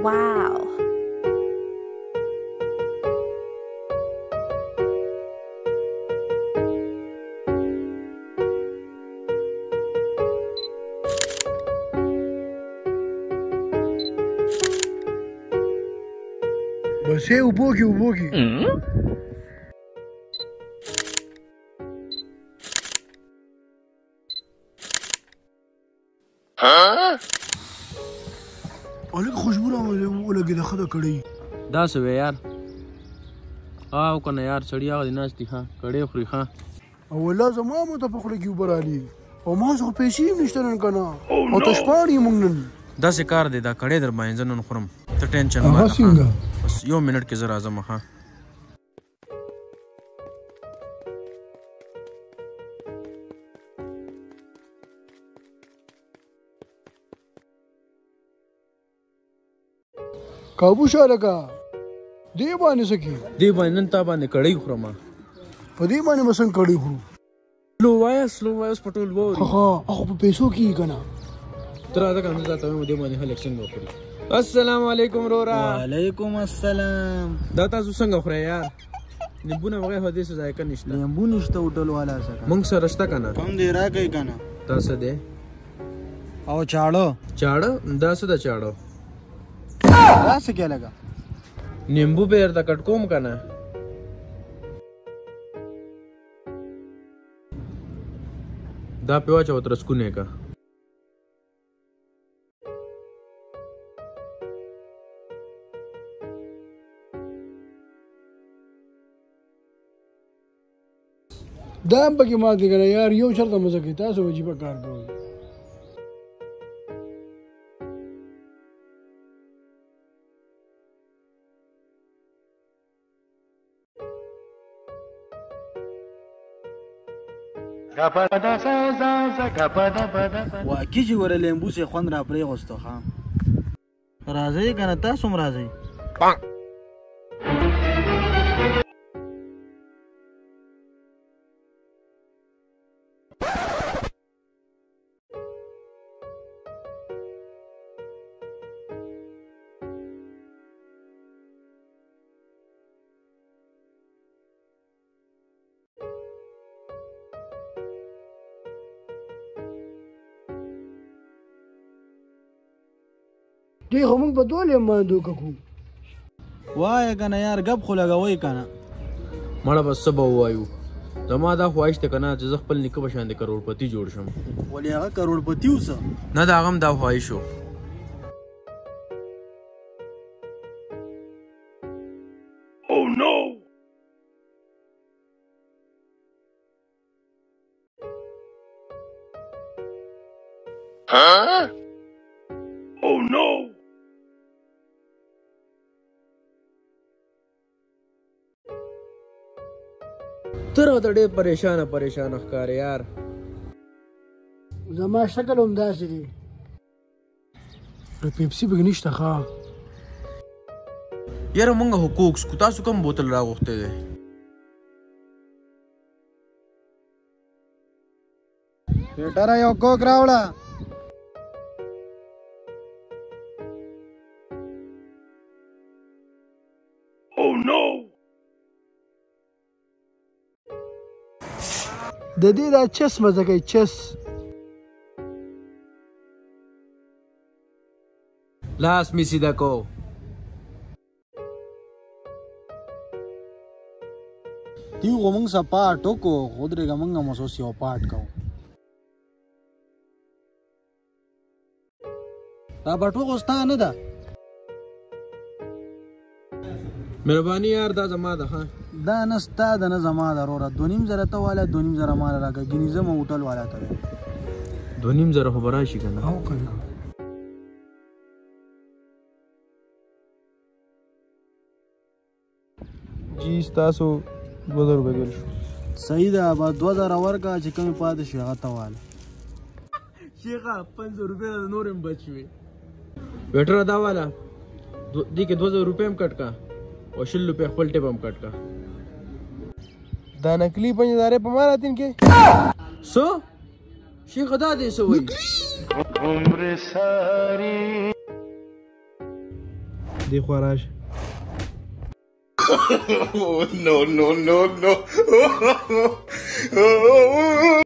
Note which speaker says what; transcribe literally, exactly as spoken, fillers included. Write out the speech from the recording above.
Speaker 1: Wow.
Speaker 2: بس هي وبوكي وبوكي الګ خوشبو ولګېده ښه ده کړی
Speaker 3: دا څه وی یار او که نه یار سړي هغه دې ناست دي ښه کړې خوري ښه
Speaker 2: او والله زما مو ته په خوله کې اوبه رالي او ما څه خو پیسې هم نشته نن که نه او تشپاړ یې موږ نن
Speaker 3: داسې کار دی دا کړی در باندې زه نن خورم ته ټینشن
Speaker 2: هغه څنګه
Speaker 3: بس یو منټ کې زه راځم ښه
Speaker 2: کابو شه لکه دې باندې څه کې
Speaker 3: دې باندې نن تا باندې کړی خورم
Speaker 2: په دې باندې به څنګه کړی خورو
Speaker 3: سلو وایه سلو وایه اوس په ټول واوري
Speaker 2: ښه هغه په پیسو کېږي که نه
Speaker 3: ته راځه که نه تا ته وایم دې باندې خلک څنګه وخوري السلام علیکم رورا
Speaker 4: وعلیکم السلام
Speaker 3: دا تاسو څنګه خورئ یار نیمبونه بغیر هدې څه ذایقه نشته
Speaker 4: لیمبو نشته هوټل والا سره
Speaker 3: موږ سره شته که نه
Speaker 4: کم دی راکئ که نه
Speaker 3: دا څه دی
Speaker 4: او چاړه
Speaker 3: چاړه دا څه ده چاړه
Speaker 4: دا څه کې لګه
Speaker 3: نیمبو به درته کټ کوم که نه دا پې واچوه ترسکونه یې که
Speaker 2: دا هم پکې مات دی که نه یار یو چرته مزه کوي تاسو عجیبه کار کوئ
Speaker 4: واقعي چې ګوره لیمبو سې خوند را پرېغوسته ښه راځئ که نه تاسو هم راځئ
Speaker 2: دې خو موږ په دوه لیم باندې دوکه کوو
Speaker 4: وایه که نه یار ګپ خو لګوئ که نه
Speaker 3: مړه بس څه به ووایو زما دا خواهش دی که نه چې زه خپل نیکه په شان د کروړپتي جوړ شم
Speaker 4: ولې هغه کروړپتي اوسه
Speaker 3: نه د هغه هم دا خواهش و
Speaker 2: Oh no! Huh? Oh no!
Speaker 3: ته راته ډېر پریشانه پریشانه ښکارې یار
Speaker 2: زما شکل هم داسې دی پیپسي پکې نشته ښه
Speaker 3: یاره مونږ حقوق سکو تاسو کوم بوتل راغوښتی دی
Speaker 4: پیټره یو کوک راوړه
Speaker 2: Oh no! د دې دا چس مزه کوي چس
Speaker 3: لاس می سیده کو
Speaker 4: دیو خو موږ څه پاټ وکړو خو درېږه موږ هم اوس یو پاټ کوو دا بټوه خو ستا نه ده
Speaker 3: مهرباني یار دا زما ده ښه
Speaker 4: دا نه ستا ده نه زما ده وروره دوه نیم زره ته واله دوه نیم زره ماله راکړه ګینې زه مو هوټل والا ته ویم
Speaker 3: دوه نیم زره خو به راشي که نه
Speaker 2: او که نه
Speaker 3: جی ستاسو دوه زره روپۍ ګل شو
Speaker 4: صحیح ده به دوه زره ورکړه چې کومې پاتې شي هغه ته واله
Speaker 3: شیخه پنځه روپۍ د نور هم بچ وي ویټره دا واله دې کې دوه زره روپۍ هم کټ کا او شل روپۍ خپل ټیپ هم کټ کا
Speaker 2: دا نکلي پنځه هزارې په ما راتین کې
Speaker 3: څه شیخه دا دې څه وایي دې خوا راشه.
Speaker 1: No, no, no, no.